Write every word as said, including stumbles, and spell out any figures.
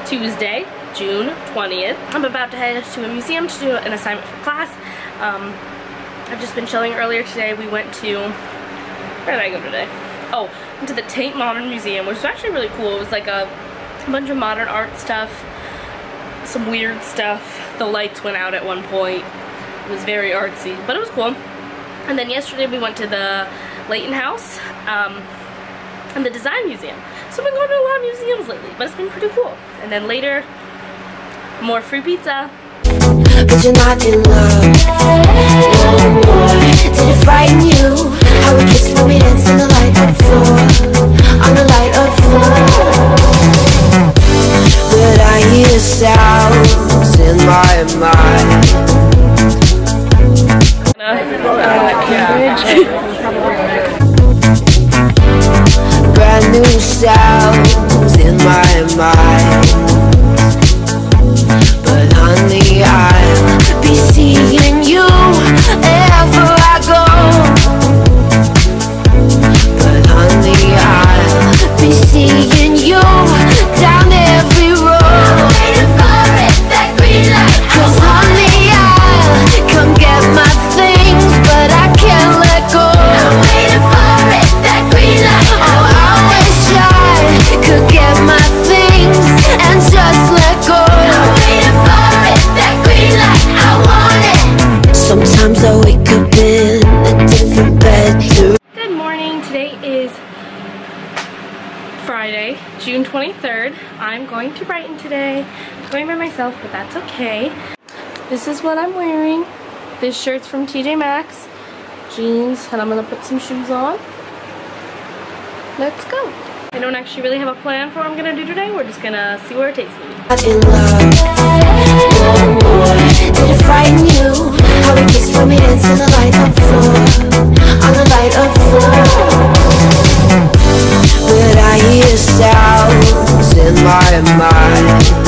Tuesday, June twentieth. I'm about to head to a museum to do an assignment for class. Um, I've just been chilling earlier today. We went to, where did I go today? Oh, went to the Tate Modern Museum, which was actually really cool. It was like a bunch of modern art stuff, some weird stuff. The lights went out at one point. It was very artsy, but it was cool. And then yesterday we went to the Leighton House um, and the Design Museum. So I've been going to a lot of museums lately, but it's been pretty cool. And then later, more free pizza. But you're not in love no more. Did it frighten you? How we kissed when we danced on the light of floor, on the light of floor. But I hear sounds in my mind. Uh, Cambridge. Brand new sounds in my mind. But honey, I'll be seeing you wherever I go. But honey, I'll be seeing you down every road. I'm waiting for it, that green light. 'Cause honey, I'll come get my things, but I can't let go. I'm waiting for it, that green light. Oh, I wish I could get my things and just let go. I'm waiting for it, that green light. I want it. Sometimes I wake up in a different bed to. Good morning. Today is Friday, June twenty-third. I'm going to Brighton today. I'm going by myself, but that's okay. This is what I'm wearing. This shirt's from T J Maxx, jeans, and I'm gonna put some shoes on. Let's go. I don't actually really have a plan for what I'm gonna do today. We're just gonna see where it takes me. Not in love no more. Did it frighten you? How we kissed when we danced on the light of floor, on the light of floor. But I hear sounds in my mind.